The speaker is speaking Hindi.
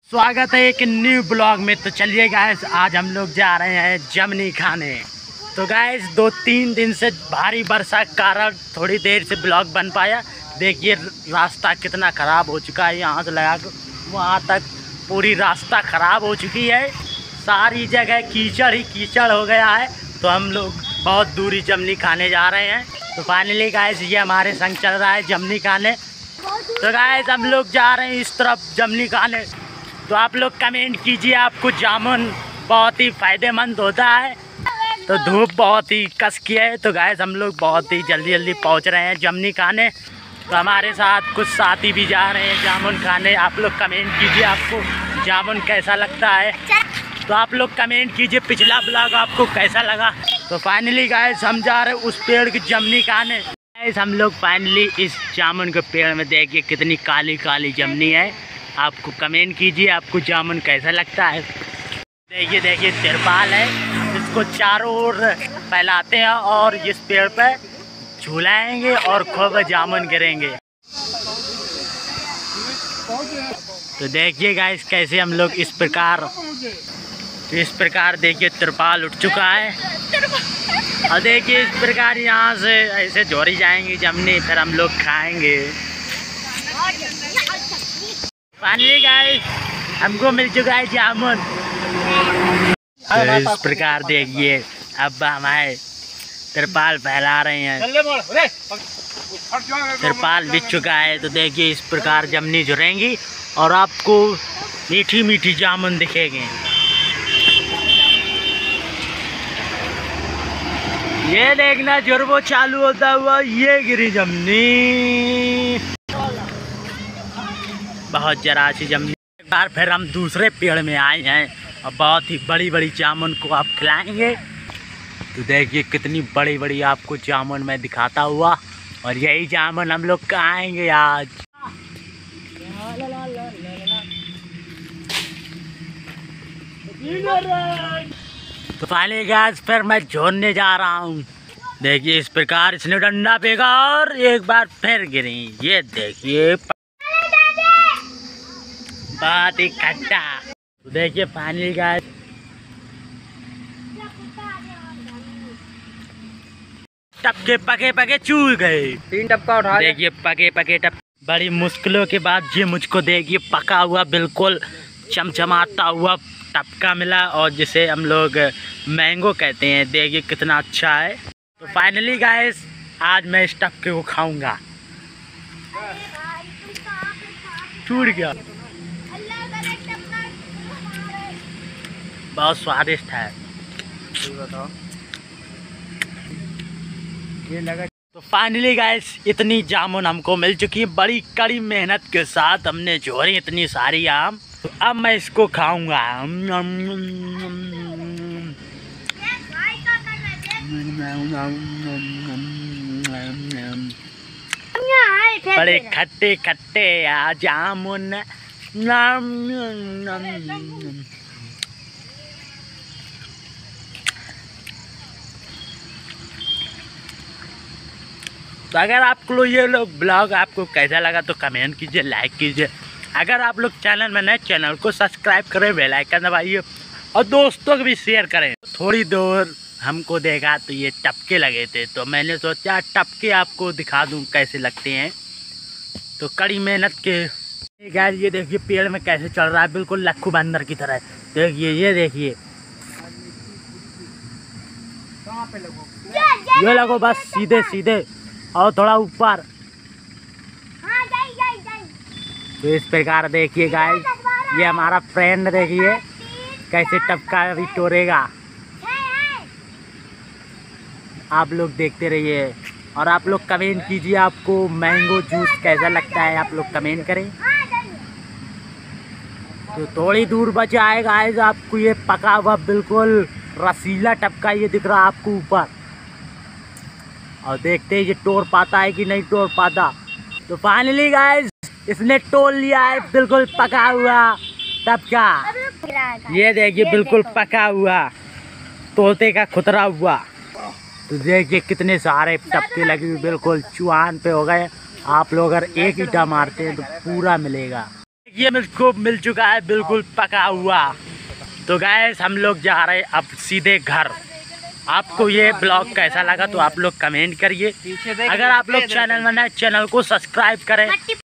स्वागत है एक न्यू ब्लॉग में। तो चलिए गाइस, आज हम लोग जा रहे हैं जमनी खाने। तो गाइस 2-3 दिन से भारी वर्षा के कारण थोड़ी देर से ब्लॉग बन पाया। देखिए रास्ता कितना ख़राब हो चुका है, यहाँ से लगा कर वहाँ तक पूरी रास्ता ख़राब हो चुकी है। सारी जगह कीचड़ ही कीचड़ हो गया है। तो हम लोग बहुत दूरी जमनी खाने जा रहे हैं। तो फाइनली गाइस ये हमारे संग चल रहा है जमनी खाने। तो गाइस हम लोग जा रहे हैं इस तरफ जमनी खाने। तो आप लोग कमेंट कीजिए, आपको जामुन बहुत ही फ़ायदेमंद होता है। तो धूप बहुत ही कस की है। तो गाइस हम लोग बहुत ही जल्दी पहुंच रहे हैं जमनी खाने। तो हमारे साथ कुछ साथी भी जा रहे हैं जामुन खाने। आप लोग कमेंट कीजिए आपको जामुन कैसा लगता है। तो आप लोग कमेंट कीजिए पिछला ब्लॉग आपको कैसा लगा। तो फाइनली गाइस हम जा रहे हैं उस पेड़ की जमनी खाने। गाइस हम लोग फाइनली इस जामुन के पेड़ में देखिए कितनी काली काली जमनी है। आपको कमेंट कीजिए आपको जामुन कैसा लगता है। देखिए तिरपाल है, इसको चारों ओर फैलाते हैं और इस पेड़ पे झूलाएंगे और खूब जामुन गिरेंगे। तो देखिए गाइस कैसे हम लोग इस प्रकार देखिए तिरपाल उठ चुका है। और देखिए इस प्रकार यहाँ से ऐसे जोड़ी जाएंगी जमनी, फिर हम लोग खाएंगे। फाइनली गाइस हमको मिल चुका है जामुन। तो इस प्रकार देखिए अब हमारे तिरपाल फैला रहे हैं। तिरपाल बिछ चुका है। तो देखिए इस प्रकार जमनी जुड़ेंगी और आपको मीठी मीठी जामुन दिखेंगे। ये देखना जुर्बो चालू होता हुआ ये गिरी जमनी, बहुत जरा सी जमनी। एक बार फिर हम दूसरे पेड़ में आए हैं और बहुत ही बड़ी बड़ी जामुन को आप खिलाएंगे। तो देखिए कितनी बड़ी बड़ी आपको जामुन मैं दिखाता हुआ, और यही जामुन हम लोग खाएंगे आज। तो फाइनली गाइस फिर मैं झोरने जा रहा हूँ। देखिए इस प्रकार इसने डंडा फेंका और एक बार फिर गिरी। ये देखिए बहुत ही खट्टा। तो देखिए फाइनली गाइस टपके पके चूर गए। 3 टपका उठा देखिए पके टप। बड़ी मुश्किलों के बाद ये मुझको देखिए पका हुआ बिल्कुल चमचमाता हुआ टपका मिला, और जिसे हम लोग मैंगो कहते हैं। देखिए कितना अच्छा है। तो फाइनली गाइस आज मैं इस टपके को खाऊंगा। टूट गया, बहुत स्वादिष्ट है। ये लगा। तो फाइनली गाइस इतनी जामुन हमको मिल चुकी है। बड़ी कड़ी मेहनत के साथ हमने जोड़ी इतनी सारी आम। तो अब मैं इसको खाऊंगा। बड़े खट्टे खट्टे जामुन। तो अगर आपको ये लोग ब्लॉग आपको कैसा लगा तो कमेंट कीजिए, लाइक कीजिए। अगर आप लोग चैनल में नए चैनल को सब्सक्राइब करें, बेल आइकन दबाइए और दोस्तों को भी शेयर करें। थोड़ी देर हमको देखा तो ये टपके लगे थे, तो मैंने सोचा टपके आपको दिखा दूं कैसे लगते हैं। तो कड़ी मेहनत के गाइस ये देखिए पेड़ में कैसे चल रहा है, बिल्कुल लक्खू बंदर की तरह। देखिए ये देखिए, ये लगो बस सीधे और थोड़ा ऊपर। तो इस प्रकार देखिए गाइस ये हमारा फ्रेंड देखिए कैसे टपका अभी तोड़ेगा। आप लोग देखते रहिए और आप लोग कमेंट कीजिए आपको मैंगो जूस कैसा लगता है, आप लोग कमेंट करें। तो थोड़ी दूर बचा है गाइस आपको ये पका हुआ बिल्कुल रसीला टपका ये दिख रहा है आपको ऊपर। और देखते हैं ये तोड़ पाता है कि नहीं तोड़ पाता। तो फाइनली गाइस इसने तोड़ लिया है बिल्कुल पका हुआ टपका। ये देखिए बिल्कुल पका हुआ तोते का खुतरा हुआ। तो देखिए कितने सारे टपके लगे हुए बिल्कुल चुआन पे हो गए। आप लोग अगर एक ईंटा मारते हैं तो पूरा मिलेगा। ये मुझको मिल चुका है बिल्कुल पका हुआ। तो गाइस हम लोग जा रहे हैं अब सीधे घर। आपको ये ब्लॉग कैसा लगा तो आप लोग कमेंट करिए। अगर आप लोग चैनल बनाए चैनल को सब्सक्राइब करें।